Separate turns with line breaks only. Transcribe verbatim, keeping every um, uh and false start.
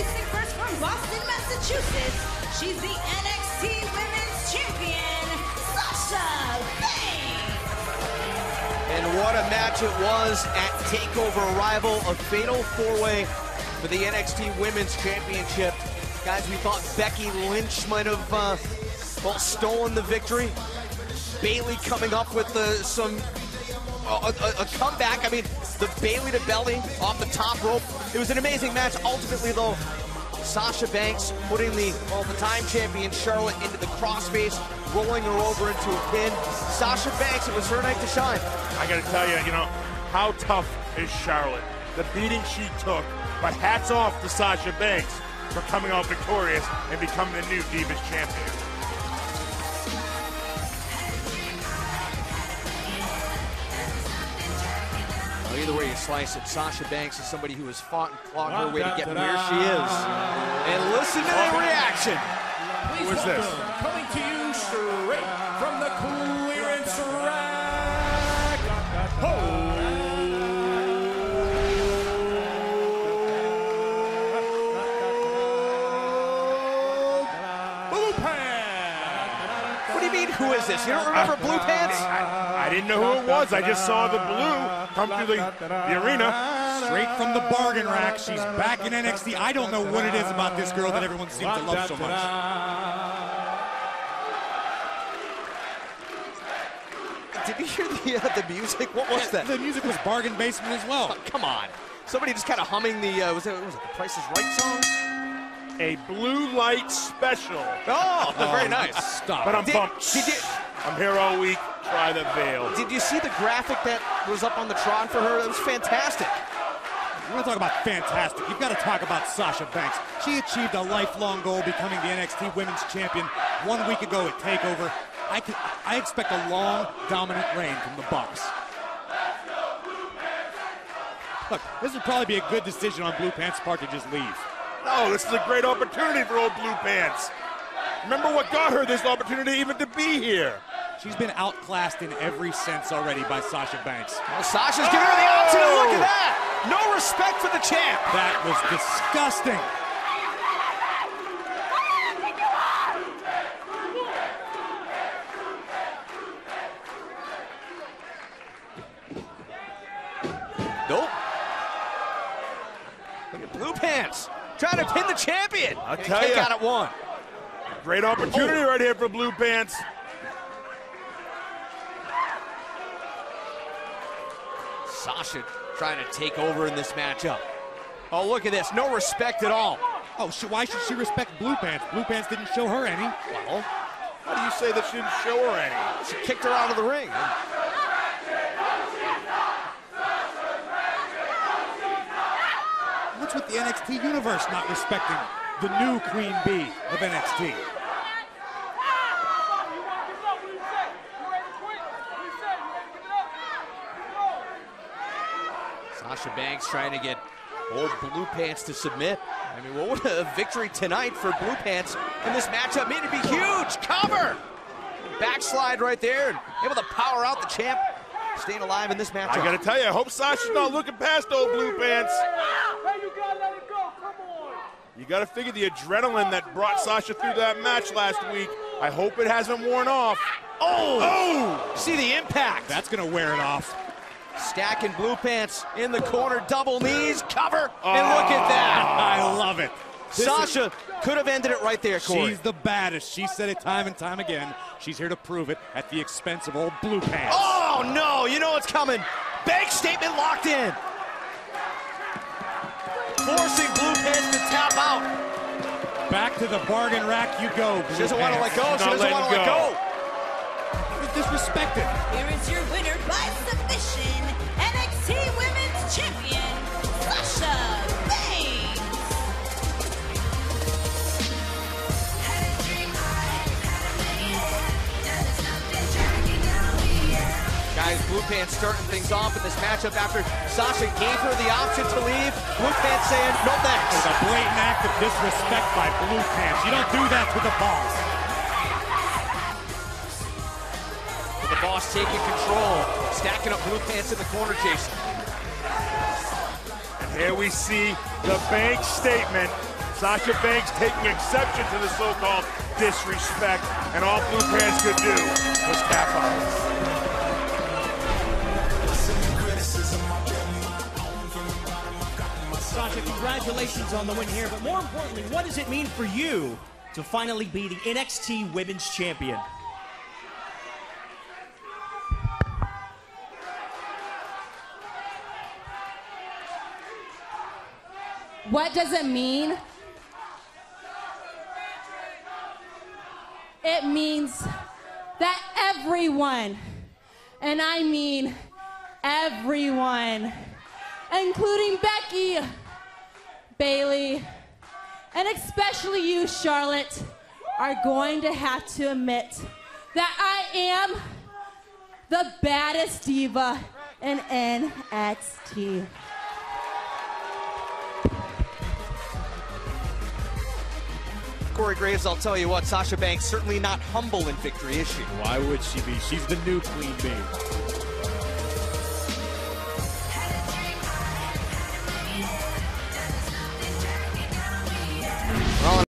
Introducing first from Boston, Massachusetts, she's the N X T Women's Champion, Sasha Banks.
And what a match it was at TakeOver Arrival, a fatal four-way for the N X T Women's Championship. Guys, we thought Becky Lynch might have uh, well, stolen the victory. Bayley coming up with uh, some uh, a, a comeback. I mean, the Bayley to belly off the top rope. It was an amazing match. Ultimately, though, Sasha Banks putting the well, the time champion Charlotte into the crossface, rolling her over into a pin. Sasha Banks, it was her night to shine.
I got to tell you, you know, how tough is Charlotte? The beating she took, but hats off to Sasha Banks for coming out victorious and becoming the new Divas Champion.
Well, either way you slice it, Sasha Banks is somebody who has fought and clawed her way to get where she is. And listen to the reaction.
Who is this?
Coming to you straight from the clearance rack. Oh. Blue Pants.
What do you mean, who is this? You don't remember Blue Pants?
I, I didn't know who it was. I just saw the blue come through the, the arena.
Straight from the bargain rack. She's back in N X T. I don't know what it is about this girl that everyone seems to love so much.
Did you hear the, uh, the music? What was that?
The music was Bargain Basement as well.
Oh, come on. Somebody just kind of humming the, uh, was it, was it the Price is Right song?
A blue light special.
Oh,
Oh,
very nice.
Stop.
But I'm
Did-
pumped.
did you-
I'm here all week. Try the veil.
Did you see the graphic that was up on the Tron for her? It was fantastic.
You want to talk about fantastic? You've got to talk about Sasha Banks. She achieved a lifelong goal, becoming the N X T Women's Champion one week ago at TakeOver. I, can, I expect a long, dominant reign from the Bucks. Look, this would probably be a good decision on Blue Pants' part to just leave.
No, this is a great opportunity for old Blue Pants. Remember what got her this opportunity even to be here.
She's been outclassed in every sense already by Sasha Banks.
Well, Sasha's giving her the option. Look at that. No respect for the champ.
That was disgusting.
Nope. Look at Blue Pants trying to pin the champion.
I'll
And
tell
kick
ya.
out at one.
Great opportunity right here for Blue Pants.
Sasha trying to take over in this matchup. Oh, look at this. No respect at all.
Oh, sh why should she respect Blue Pants? Blue Pants didn't show her any.
Well,
How do you say that she didn't show her any?
she kicked her out of the ring.
What's with the N X T universe not respecting the new Queen Bee of N X T?
Sasha Banks trying to get old Blue Pants to submit. I mean, what would a victory tonight for Blue Pants in this matchup mean? It'd be huge. Cover. Backslide right there and able to power out the champ. Staying alive in this matchup.
I gotta tell you, I hope Sasha's not looking past old Blue Pants. You gotta figure the adrenaline that brought Sasha through that match last week. I hope it hasn't worn off.
Oh!
Oh!
See the impact.
That's gonna wear it off.
Stacking Blue Pants in the corner, double knees, cover, and look at that.
I love it. This
Sasha
is,
could have ended it right there, Corey.
she's the baddest. She said it time and time again. She's here to prove it at the expense of old Blue Pants.
Oh, no, you know what's coming. Bank statement locked in. Forcing Blue Pants to tap out.
Back to the bargain rack you go, Blue
She doesn't want to let
Pants.
go. She
Not
doesn't want to
letting
let
go.
go.
You're disrespected.
Here is your winner by submission, N X T Women's Champion, Sasha Banks.
Guys, Blue Pants starting things off in this matchup after Sasha gave her the option to leave. Blue Pants saying, no thanks.
It's a blatant act of disrespect by Blue Pants. You don't do that to the boss.
The boss taking control, stacking up Blue Pants in the corner, Jason.
And here we see the Bank statement Sasha Banks taking exception to the so-called disrespect, and all Blue Pants could do was capitalize.
Sasha, congratulations on the win here, but more importantly, what does it mean for you to finally be the N X T Women's Champion?
What does it mean? It means that everyone, and I mean everyone, including Becky, Bayley, and especially you, Charlotte, are going to have to admit that I am the baddest diva in N X T.
Corey Graves, I'll tell you what, Sasha Banks certainly not humble in victory, is she?
Why would she be? She's the new Queen Bee.